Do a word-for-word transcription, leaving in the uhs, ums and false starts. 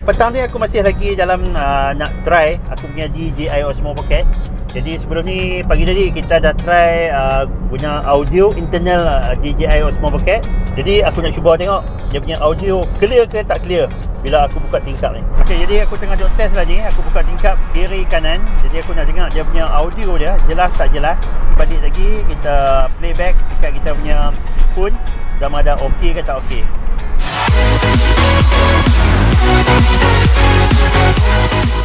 Petang ni aku masih lagi dalam uh, nak try aku punya D J I Osmo Pocket. Jadi sebelum ni, pagi tadi kita dah try uh, guna audio internal uh, D J I Osmo Pocket. Jadi aku nak cuba tengok dia punya audio clear ke tak clear bila aku buka tingkap ni. Okey, jadi aku tengah duk test lah ni. Aku buka tingkap kiri kanan. Jadi aku nak dengar dia punya audio dia jelas tak jelas. Balik lagi kita playback dekat kita punya phone sama ada okey ke tak okey.